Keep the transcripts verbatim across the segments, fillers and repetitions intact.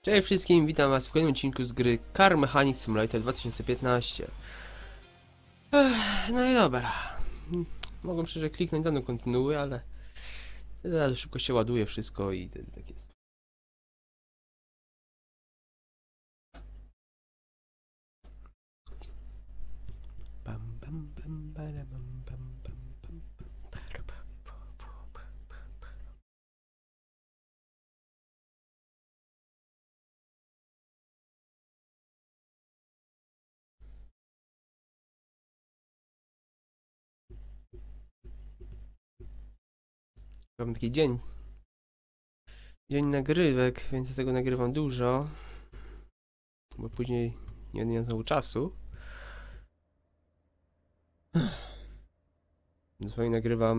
Cześć wszystkim, witam was w kolejnym odcinku z gry Car Mechanic Simulator dwa tysiące piętnaście. Ech, no i dobra. Mogłem szczerze kliknąć dano kontynuuj, ale teraz szybko się ładuje wszystko i tak jest. Bam, bam, bam, bam, bam, bam, bam. Mam taki dzień. Dzień nagrywek, więc dlatego nagrywam dużo. Bo później nie mam znowu czasu. Dosłownie nagrywam.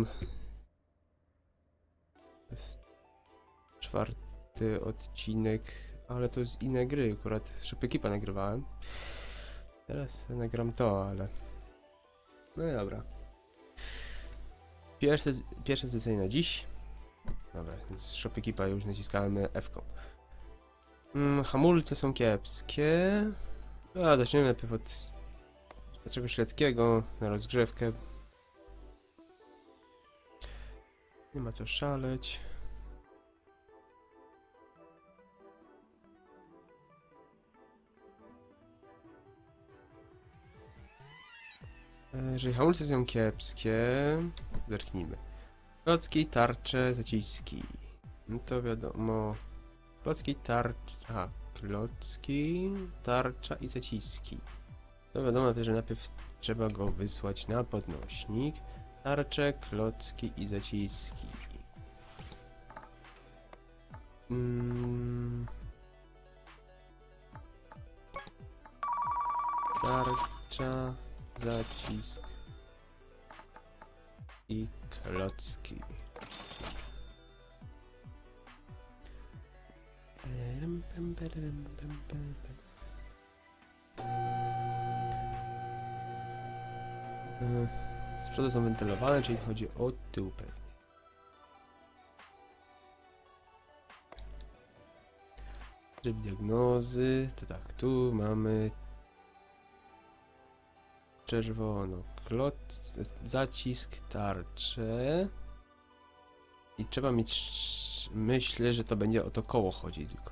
To jest czwarty odcinek, ale to jest inne gry. Akurat Szybkipa nagrywałem. Teraz nagram to, ale. No i dobra. Pierwsze, pierwsze zlecenie na dziś. Dobra, więc Szybkipa już naciskałem F-ką. Hmm, hamulce są kiepskie. A, zaczniemy najpierw od, od czegoś letkiego na rozgrzewkę. Nie ma co szaleć. Jeżeli hamulce są kiepskie, zerknijmy. Klocki, tarcze, zaciski. No to wiadomo. Klocki, tarcza. Aha, klocki, tarcza i zaciski. To wiadomo, że najpierw trzeba go wysłać na podnośnik. Tarcze, klocki i zaciski. Hmm. Tarcza, zacisk i klocki. Z przodu są wentylowane, czyli chodzi o tył pewnie. Tryb diagnozy, to tak, tu mamy czerwono, klot, zacisk, tarczę i trzeba mieć, myślę, że to będzie o to koło chodzi tylko.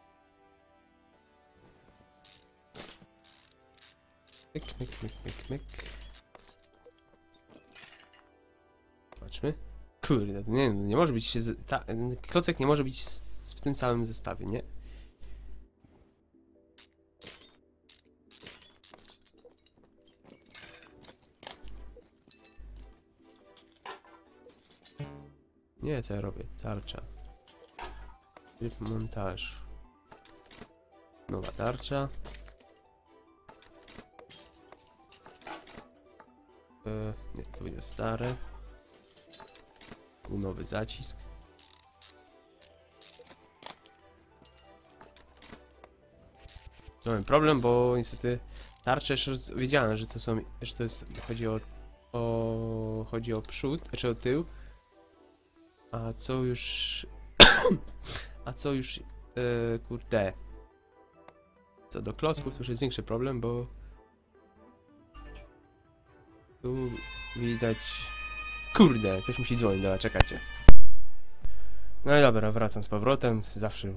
Myk, myk, myk, myk, myk. Patrzmy. Kurde, nie, nie może być, ta, klocek nie może być w tym samym zestawie, nie? Nie, co ja robię? Tarcza. Tryb montażu. Nowa tarcza. E, nie, to będzie stare. Tu nowy zacisk. Mamy problem, bo niestety tarcze jeszcze wiedziałem, że to są, że to jest, chodzi o, o chodzi o przód, czy o tył. A co już... A co już... Yy, kurde... Co do klocków to już jest większy problem, bo... Tu widać... Kurde, ktoś musi dzwonić, dobra, czekajcie. No i dobra, wracam z powrotem, zawsze...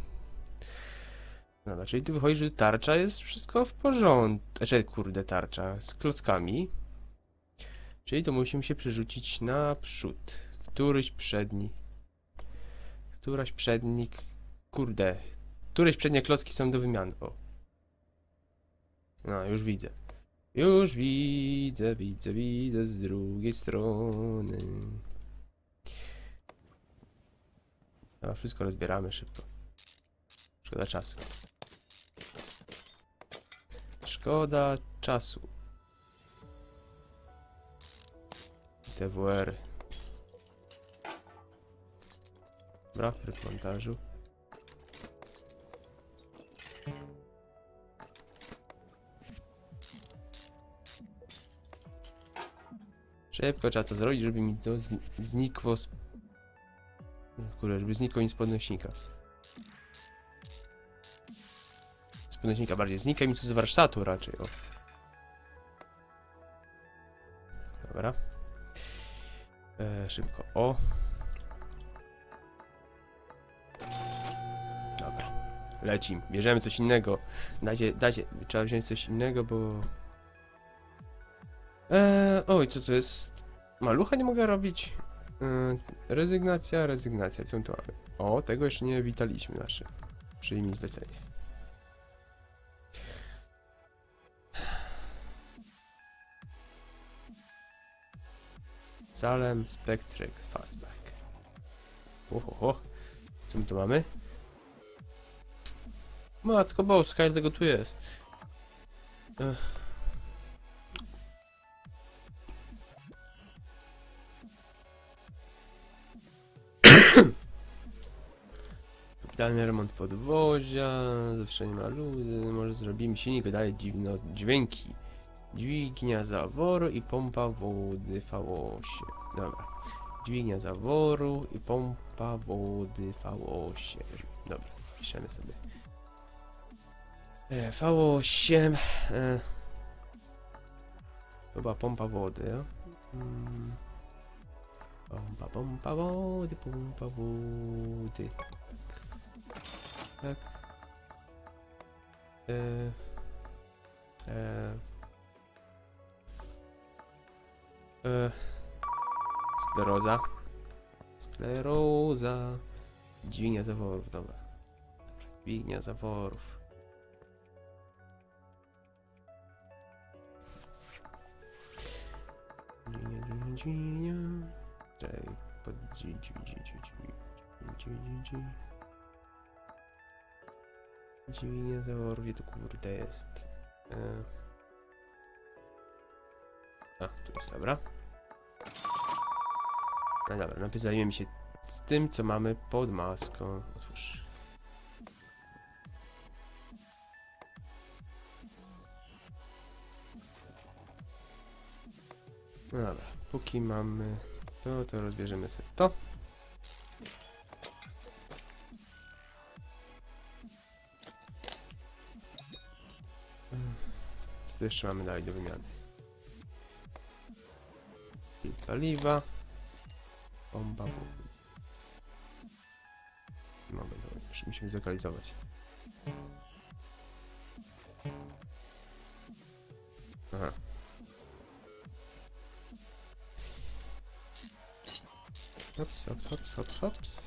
Dobra, czyli tu wychodzi, że tarcza jest wszystko w porządku. Znaczy, kurde, tarcza z klockami. Czyli to musimy się przerzucić naprzód. Któryś przedni. Któraś przedni... Kurde. Któreś przednie klocki są do wymiany. O. No, już widzę. Już widzę, widzę, widzę z drugiej strony. No, wszystko rozbieramy szybko. Szkoda czasu. Szkoda czasu. T W R. Dobra, tryb montażu. Szybko trzeba to zrobić, żeby mi to znikło z... Kurde, żeby znikło mi z podnośnika. podnośnika bardziej. Znikaj mi co z warsztatu raczej, o. Dobra. E, szybko, o. Dobra. Lecim. Bierzemy coś innego. Dajcie, dajcie. Trzeba wziąć coś innego, bo... Eee, oj, co to jest? Malucha nie mogę robić. Eee, rezygnacja, rezygnacja. Co my tu mamy? O, tego jeszcze nie witaliśmy nasze. Przyjmij zlecenie. Salem, Spectrex, Fastback. Oho, co my tu mamy? Matko boska, ile tego tu jest? Ech. Kapitalny remont podwozia, zawsze nie ma luzy, może zrobimy silnik, wydaje dziwne dźwięki. Dźwignia zaworu i pompa wody V osiem. Dobra. Dźwignia zaworu i pompa wody V osiem. Dobra, piszemy sobie. E, V osiem. E, to była pompa wody, ja? Hmm. Pompa, pompa wody, pompa wody. Tak. E, e, e, skleroza. Skleroza. Dźwignia zaworów, dobra. Dźwignia zaworów. Dźwignia, dźwignia, dźwignia. Czekaj, pod dźwignia, dźwignia, dźwignia. Dźwignia zaworów, gdzie to kurde jest? E... A, tu jest, dobra. No dobra, najpierw zajmiemy się z tym, co mamy pod maską. Otwórz. No dobra, póki mamy to, to rozbierzemy sobie to. Co tu jeszcze mamy dalej do wymiany? Filtr paliwa. Bomba. Mamy to, musimy zlokalizować. Aha. Hops, hops, hops, hops, hops.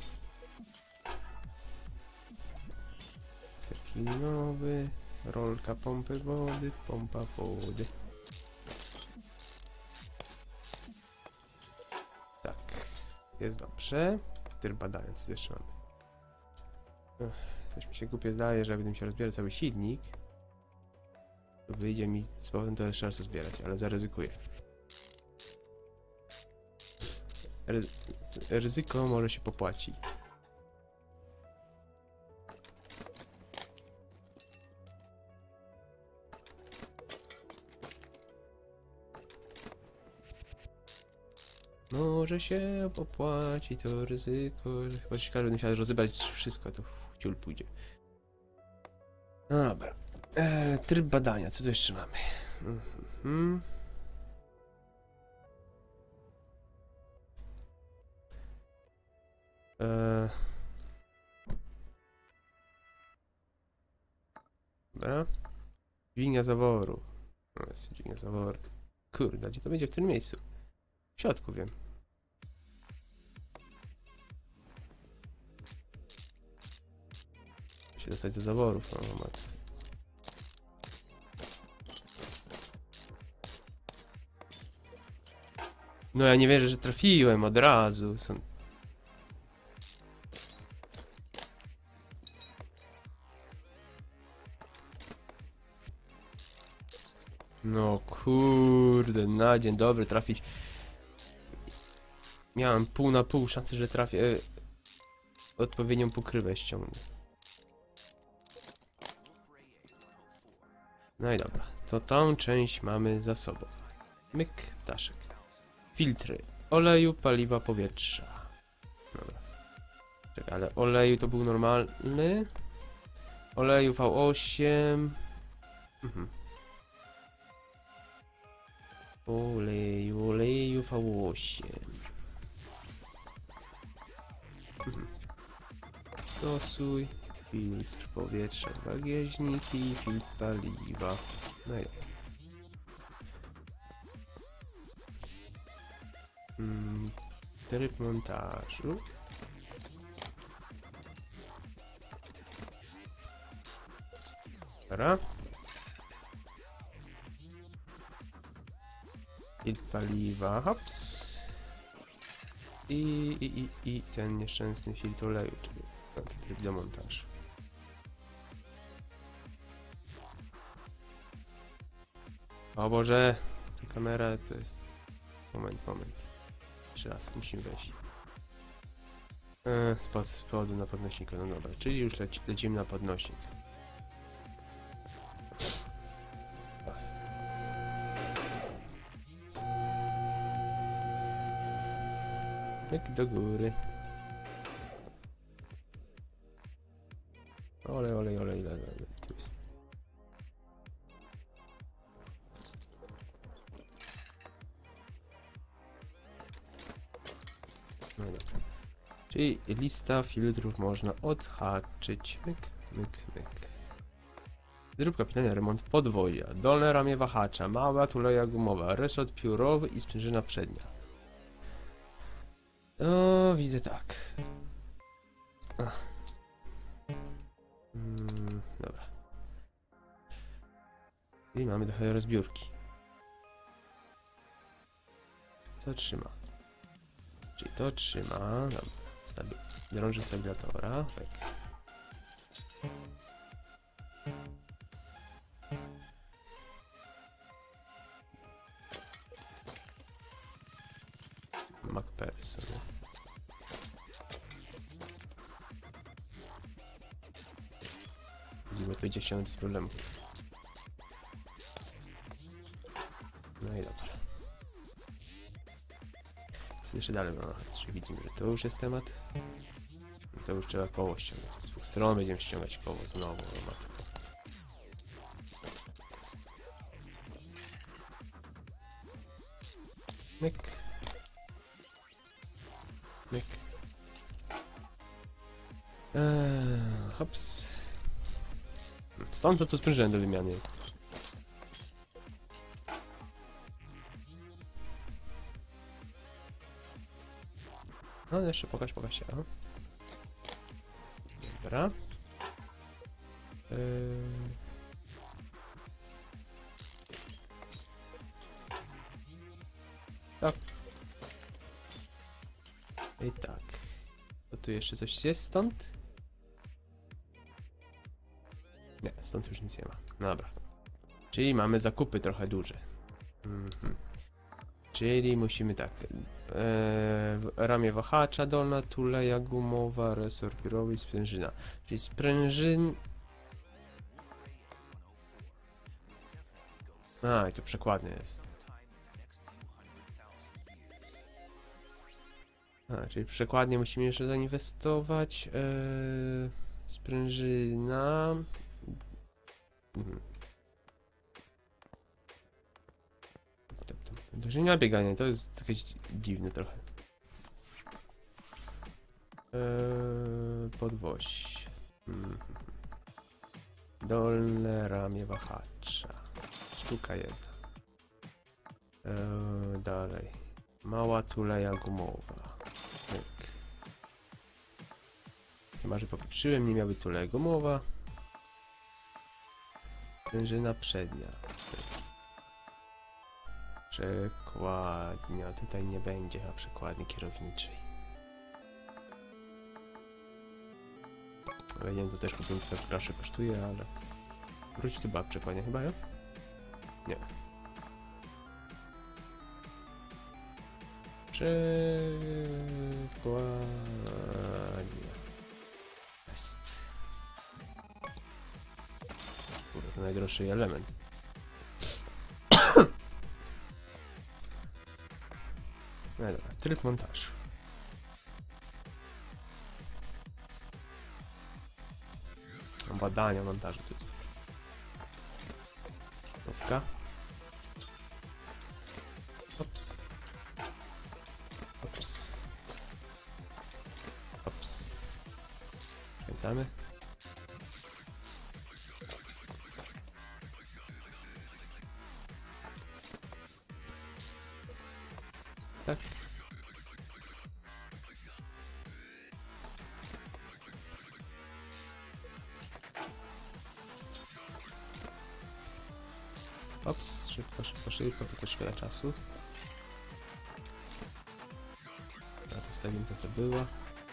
Seklinowy. Rolka pompy wody, pompa wody. Tak, jest dobrze. Tryb badania, co jeszcze mamy? Ech, coś mi się głupie zdaje, że gdybym się rozbierał cały silnik, to wyjdzie mi z powrotem to jeszcze raz zbierać, ale zaryzykuję. Ryzy ryzyko może się popłaci. Może się popłaci to ryzyko. Chyba się każdy musiał rozebrać wszystko, to w ciul pójdzie. Dobra. E, tryb badania, co tu jeszcze mamy? Mhm. E... Dobra. Dźwignia zaworu. No jest dźwignia zaworu. Kurde, gdzie to będzie w tym miejscu? W środku wiem. Się dostać do zaworów, no matko. No ja nie wierzę, że trafiłem od razu. Są... No kurde, na dzień dobry trafić. Miałem pół na pół szansy, że trafię. Odpowiednią pokrywę ściągnę. No i dobra, to tą część mamy za sobą. Myk, ptaszek. Filtry oleju, paliwa, powietrza. Dobra. Czekaj, ale oleju to był normalny. Oleju V osiem. Mhm. Oleju, oleju V osiem. Mhm. Stosuj filtr powietrza, bagażniki, filtr paliwa. No i mm, tryb montażu. Dobra. Filtr paliwa, hops. I, i, i, i ten nieszczęsny filtr oleju, czyli no, ten tryb do montażu. O Boże, ta kamera to jest... Moment, moment. Jeszcze raz, musimy wejść. Eee, spod spodu na podnośniku, no dobra, czyli już leci, lecimy na podnośnik. Tak do góry. Olej, olej, olej, olej, olej. Tu jest. No dobra. Czyli lista filtrów można odhaczyć. Myk, myk, myk. Zrób kapitanie remont podwozia. Dolne ramię wahacza, mała tuleja gumowa, resort piórowy i sprężyna przednia. O, widzę tak. Ach. Mm, dobra. I mamy trochę rozbiórki. Co trzyma? Czyli to trzyma. Dobra. Stabi drążek stabilizatora. Tak. MacPherson. Widzimy, to idzie ściągnąć bez problemu. No i dobra. Co jeszcze dalej? No, czyli widzimy, że to już jest temat. To już trzeba koło ściągnąć. Z dwóch stron będziemy ściągać koło znowu. Myk. Myk. Eee, hops. Stąd to co sprężynę do wymiany. No jeszcze pokaż, pokaż się. O. Dobra. Yy... Tak. I tak. To tu jeszcze coś jest stąd? Nie, stąd już nic nie ma. Dobra. Czyli mamy zakupy trochę duże. Mhm. Czyli musimy tak. Eee, ramię wahacza dolna, tuleja gumowa, resort piórowy i sprężyna. Czyli sprężyn... A, i tu przekładnie jest. A, czyli przekładnie musimy jeszcze zainwestować. Eee, sprężyna... Mhm. Uderzenia biegania, to jest jakieś dziwne trochę. Eee, podwoź. Mhm. Dolne ramię wahacza. Sztuka jedna. Eee, dalej. Mała tuleja gumowa. Myk. Chyba, że popieprzyłem, nie miały tuleja gumowa. Sprężyna przednia. Przekładnia. Tutaj nie będzie chyba przekładni kierowniczej. Ale nie wiem, to też kupiłem, to grosze kosztuje, ale... Wróć tu była przekładnia chyba, ja? Nie. Przekładnia. Jest. Kurde, to najdroższy element. No dobra, tryb montażu. Badania, montażu to jest. Dobra. Ops. Ops. Ops. Kręcamy. Tak. Ops, szybko, szybko, szybko, bo to szkoda czasu. Dobra, tu wstawimy to, co było.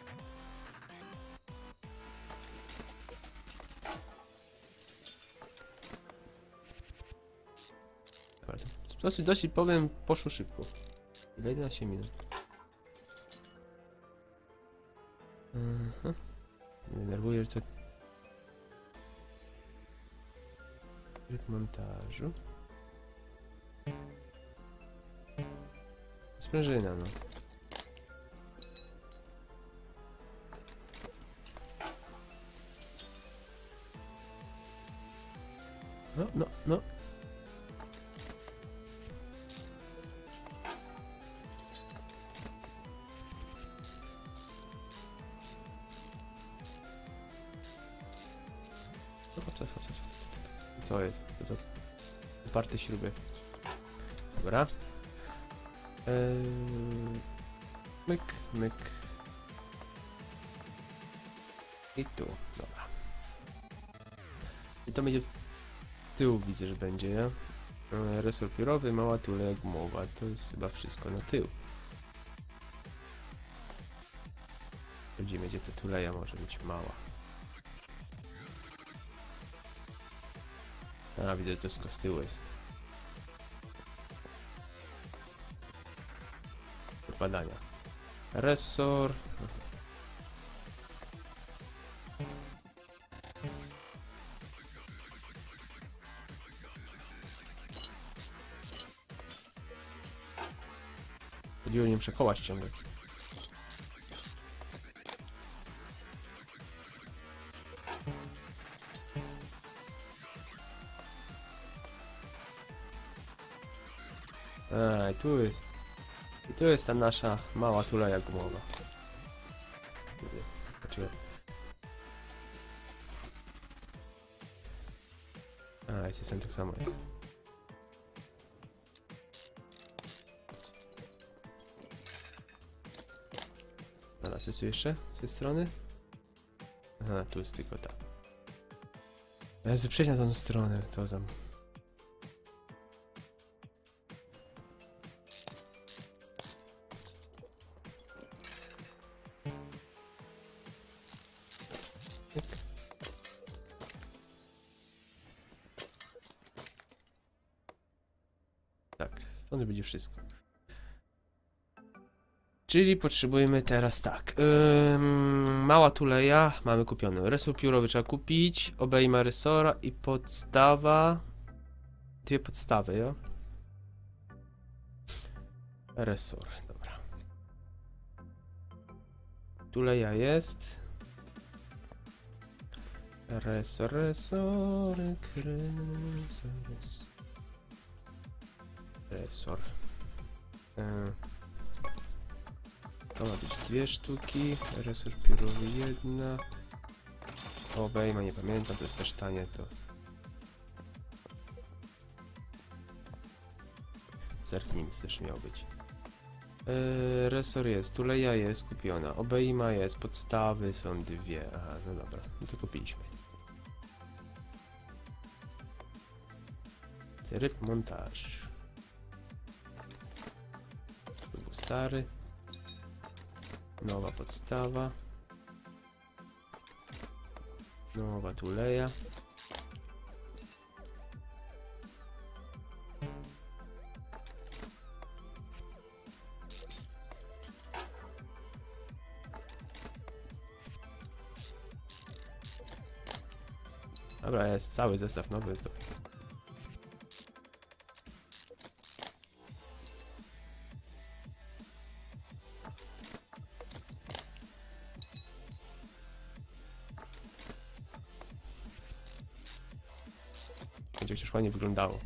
Dobra, to dosyć, dosyć powiem, poszło szybko. Ile jedenaście minut. Mhm. Nie denerwuję, że to... Tryb montażu. Sprężyna, no. No, no, no. Co jest? To za uparte śruby. Dobra. Eee, myk, myk. I tu. Dobra. I to będzie tył, widzę, że będzie, nie? Eee, resor piórowy, mała tule gumowa. To jest chyba wszystko na tył. Sprawdzimy, gdzie ta tuleja może być mała. A, widzę, że to wszystko z tyłu jest. Badania. Resor. Chodziło nim przekołać ciągle. A, i tu jest. I tu jest ta nasza mała tuleja gumowa. Zobaczyłem. A, jest jestem tak samo jest. Dobra, co tu jeszcze z tej strony? Aha, tu jest tylko ta. Jezu, przejdź na tą stronę, to za... Tak, stąd będzie wszystko. Czyli potrzebujemy teraz tak. Ym, mała tuleja mamy kupioną. Resor piórowy trzeba kupić. Obejma resora i podstawa. Dwie podstawy, jo? Resor, dobra. Tuleja jest. Resor, resorek, resor, resor. Resor. Yy. To ma być dwie sztuki, resor piórowy jedna. Obejma, nie pamiętam, to jest też tanie, to... Zerknijmy, co też miał być. Yy, resor jest, tuleja jest kupiona, obejma jest, podstawy są dwie. Aha, no dobra, no to kupiliśmy. Tryb montaż. To był stary. Nowa podstawa. Nowa tuleja. Dobra, jest cały zestaw nowy. To... chociaż ładnie wyglądało.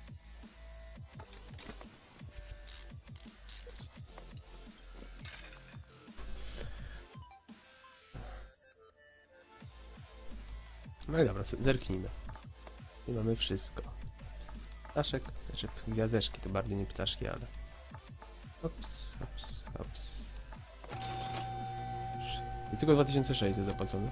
No i dobra, zerknijmy. I mamy wszystko. Ptaszek, znaczy gwiazdeczki, to bardziej nie ptaszki, ale... Ops, ops, ops. I tylko dwa tysiące sześćset zapłacone.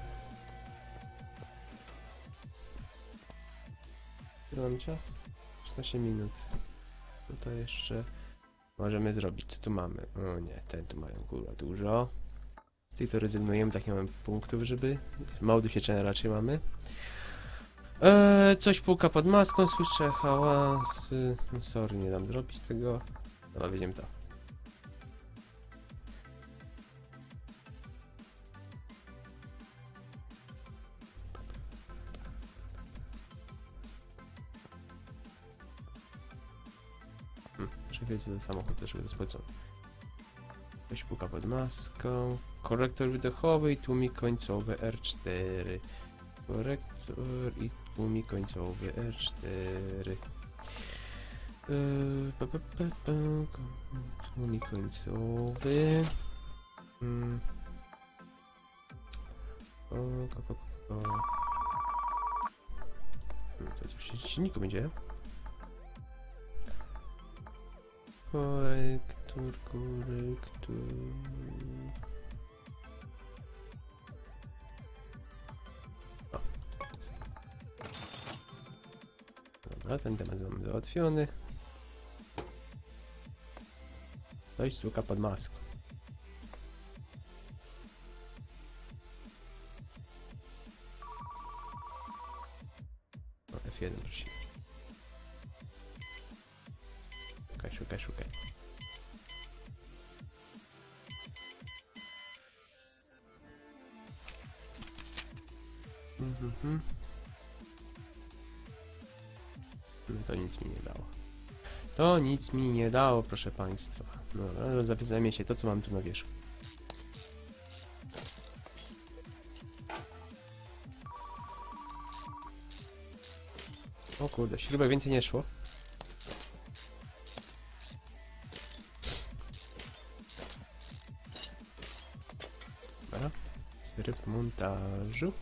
Ile mamy czas? szesnaście minut. No to jeszcze możemy zrobić. Co tu mamy? O nie, ten tu mają kurwa dużo. Z tych to rezygnujemy, tak nie mamy punktów, żeby... Mało doświadczenia raczej mamy. Eee, coś puka pod maską, słyszę hałas. No sorry, nie dam zrobić tego. Dobra, wiedziemy to. Hmm, czekaj, co za samochód też będę spłacony. Coś puka pod maską. Korektor wydechowy i tłumik końcowy R cztery. Korektor i tłumik końcowy R cztery. Yy, pa, pa, pa, pa. Tłumik końcowy. Mm. O, ko, ko, ko. Hmm, to coś silniku będzie. Korektor, korektor. O. Dobra, ten temat mamy załatwiony. Coś stuka pod maską. O, F jeden prosimy. Szukaj, szukaj, szukaj. Mhm. No to nic mi nie dało. To nic mi nie dało, proszę państwa. No dobra, zapisajmy się to, co mam tu na wierzchu. O kurde, śrubek więcej nie szło. Dobra, tryb montażu.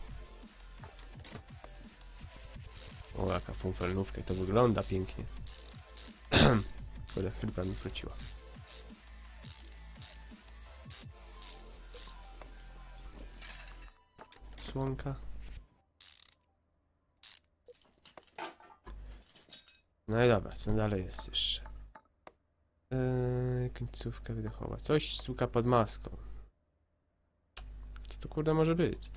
O, jaka funfelnówka, to wygląda pięknie. Kurde, chryba mi wróciła. Słonka. No i dobra, co dalej jest jeszcze? Eee, końcówka wydechowa. Coś stuka pod maską. Co to kurde może być?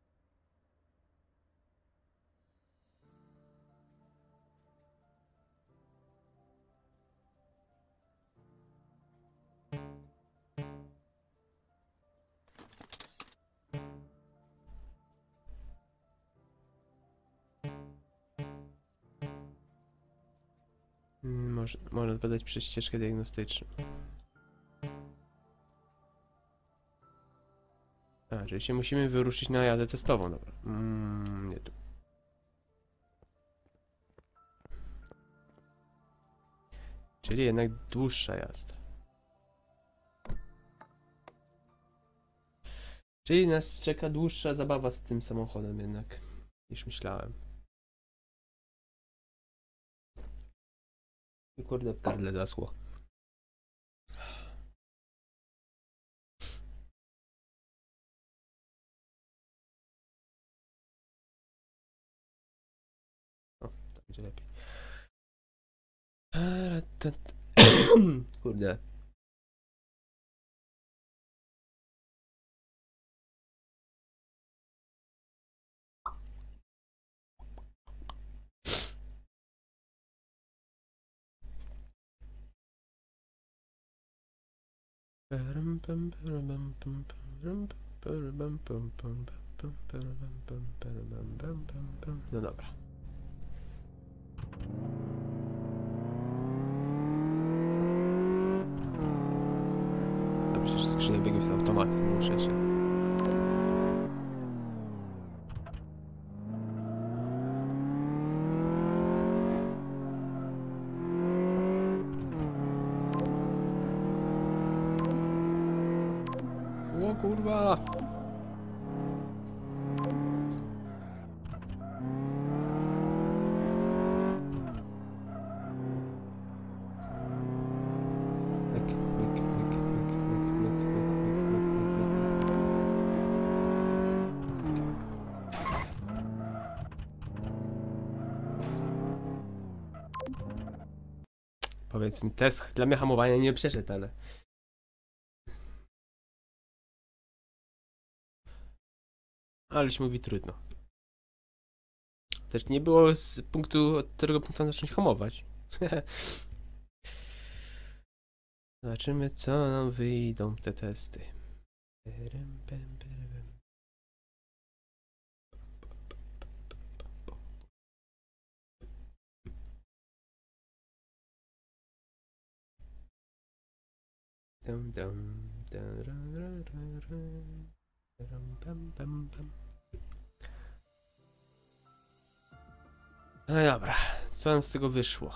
Może, można zbadać przez ścieżkę diagnostyczną. A, czyli się musimy wyruszyć na jazdę testową, dobra. Mm, nie tu. Czyli jednak dłuższa jazda. Czyli nas czeka dłuższa zabawa z tym samochodem jednak, niż myślałem. I kurde, w gardle zaschło. O, to będzie lepiej. Kurde. No dobra. Dobrze, że skrzynia biegów z automatem, muszę się. O kurwa! Myk, myk, myk, myk, myk, myk, myk, myk, myk, myk, myk. Powiedz mi, test dla mnie hamowania nie przeszedł, ale... Aleś mówi trudno. Też nie było z punktu, od którego punktu zacząć hamować. Zobaczymy, co nam wyjdą te testy. Dum, dum, dum, rum, rum, rum, rum. Rum, pam, pam, pam. No dobra, co nam z tego wyszło?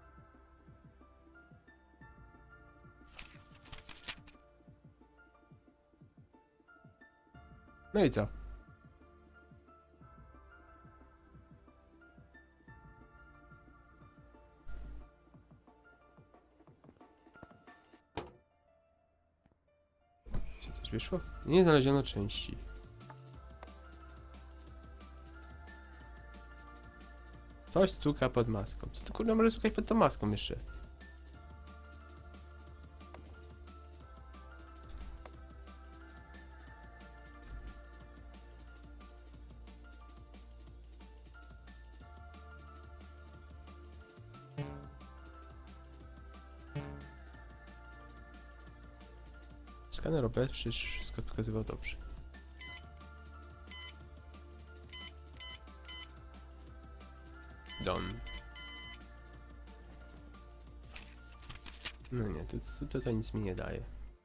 No i co? Czy coś wyszło? Nie znaleziono części. Coś stuka pod maską. Co to kurde może stukać pod tą maską jeszcze? Skaner O B przecież wszystko pokazywał dobrze. Don. No nie, to, to, to nic mi nie daje.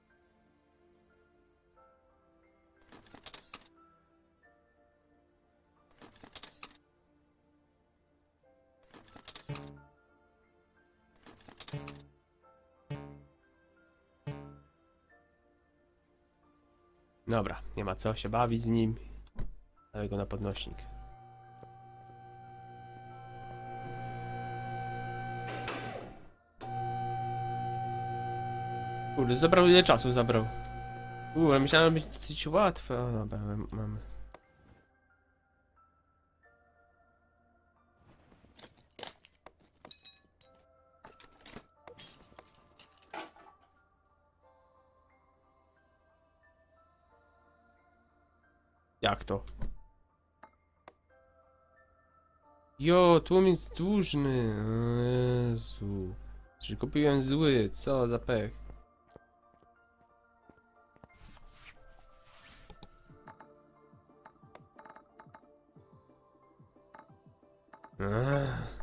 Dobra, nie ma co się bawić z nim. Dawaj go na podnośnik. Kurde, zabrał ile czasu zabrał. Kurde, myślałem, że będzie dosyć łatwe. O, dobra, mamy. Jak to? Jo, tłumik dłużny. O Jezu. Czyli kupiłem zły, co za pech. Ach.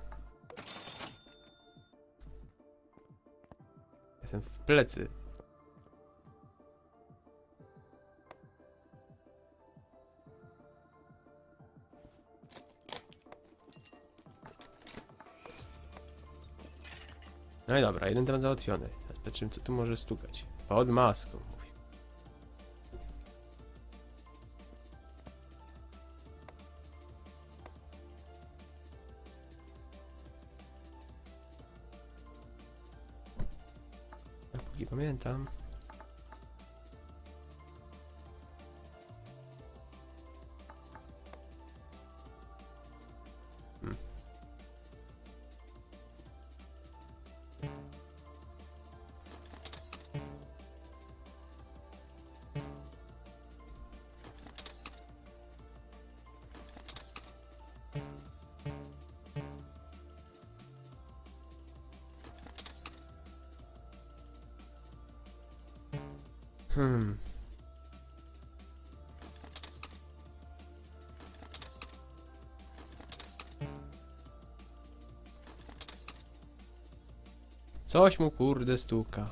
Jestem w plecy. No i dobra, jeden temat załatwiony. Zobaczymy, co tu może stukać. Pod maską, mówi. Ja póki pamiętam. Hmm. Hmm. Coś mu kurde stuka.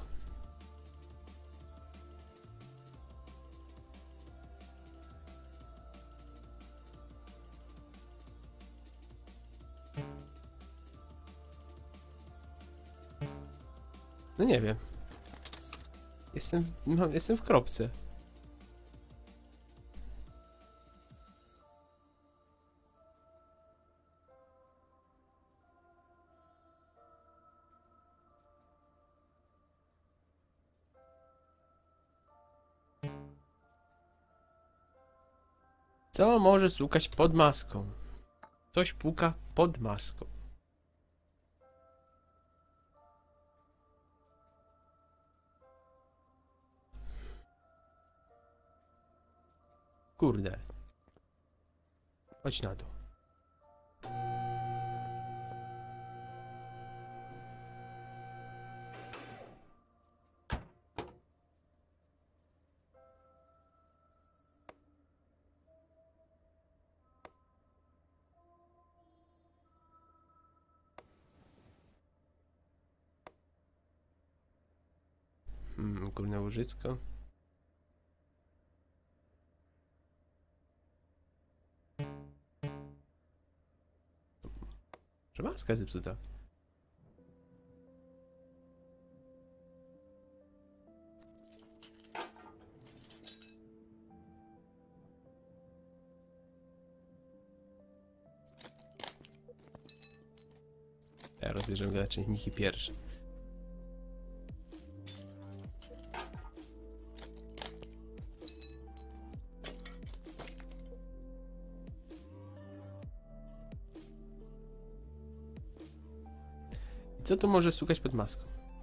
No nie wiem. Jestem, no, jestem w kropce. Co może stukać pod maską? Coś puka pod maską. Kurde. Chodź na dół. Hmm, górne łożysko. Że maska jest zepsuta. Ja rozbierzemy go na czynniki pierwsze. Co tu może stukać pod maską?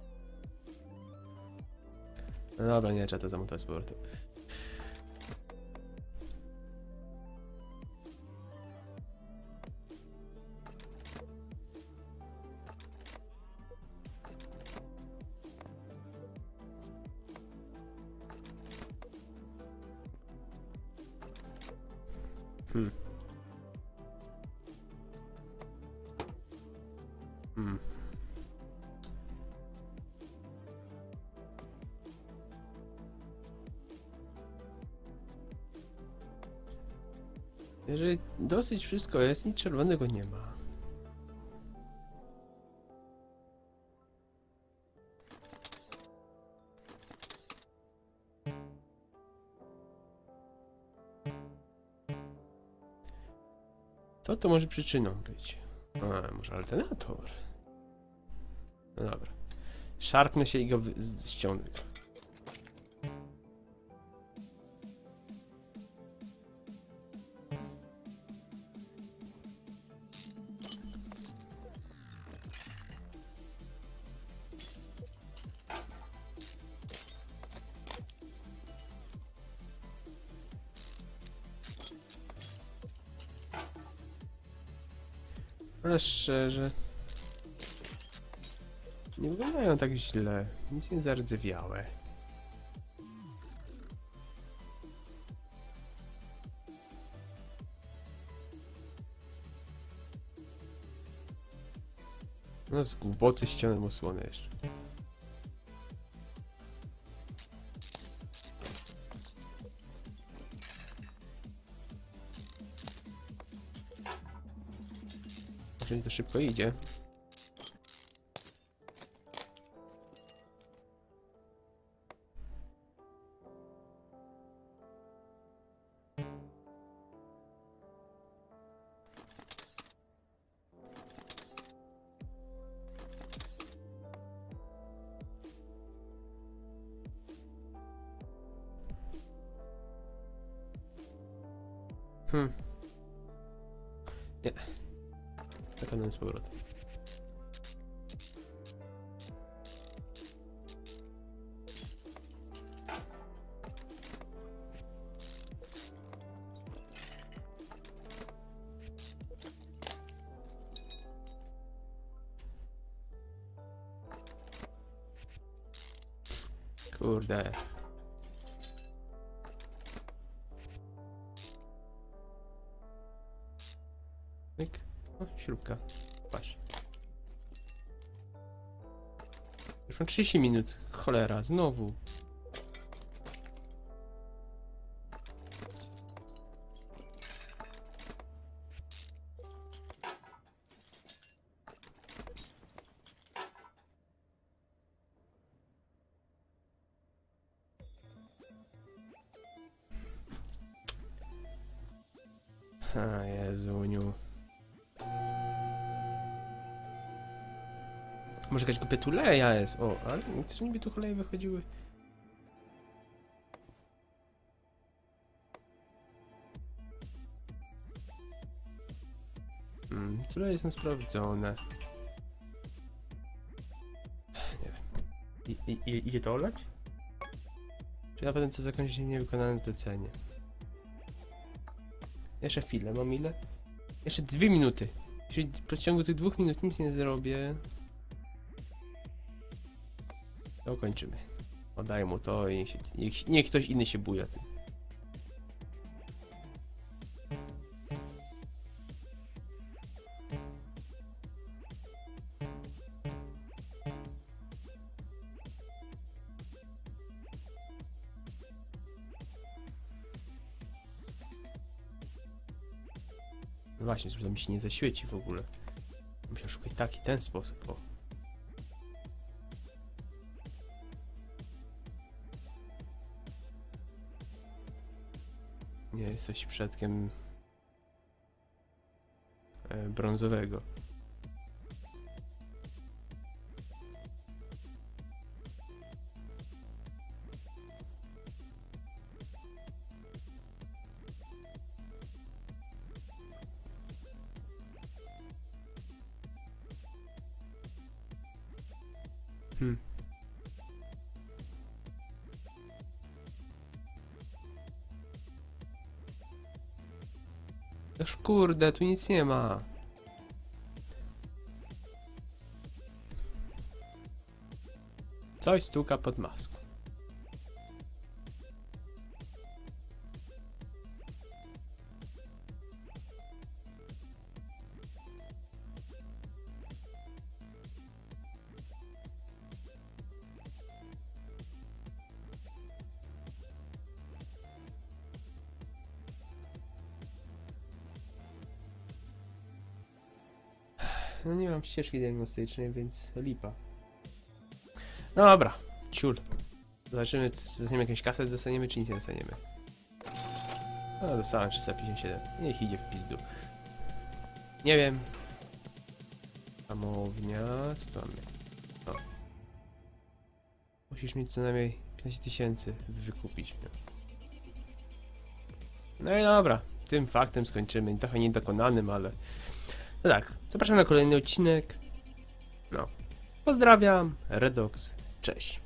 No dobra, nie trzeba to zamontować z powrotem. Hmm. Hmm. Jeżeli dosyć wszystko jest, nic czerwonego nie ma. Co to może przyczyną być? A, może alternator? No dobra. Szarpnę się i go ściągnę. Ale szczerze, nie wyglądają tak źle, nic nie zardzewiałe. No z głupoty ściągnę osłonę jeszcze. Jeżeli to szybko idzie. Hmm. Nie. Czekam z powrotem. Kurde. Myk. O, śrubka. Patrz. Już mam trzydzieści minut. Cholera, znowu. A Jezuniu. Może jakaś głupia tuleja jest. O, ale nic, niby tu koleje wychodziły. które są sprawdzone. Nie wiem. I, i, i, idzie to olać? Czy na pewno co zakończyć niewykonane zlecenie? Jeszcze chwilę, mam ile? Jeszcze dwie minuty. Jeśli w przeciągu tych dwóch minut nic nie zrobię, to kończymy. Oddaję mu to i niech, się, niech, niech ktoś inny się buja tym. No właśnie, żeby to mi się nie zaświeci w ogóle. Muszę szukać taki, ten sposób, o. Nie, jesteś przodkiem e, brązowego. Hmm. Już kurde, tu nic nie ma. Coś stuka pod maską. No nie mam ścieżki diagnostycznej, więc lipa. No dobra, ciul. Zobaczymy, czy dostaniemy jakąś kasę, dostaniemy, czy nic nie dostaniemy. No, dostałem trzysta pięćdziesiąt siedem. Niech idzie w pizdu. Nie wiem. Hamownia, co tu mamy? O. Musisz mieć co najmniej piętnaście tysięcy wykupić. No i dobra, tym faktem skończymy. Trochę niedokonanym, ale... No tak, zapraszam na kolejny odcinek. No. Pozdrawiam, Redox, cześć.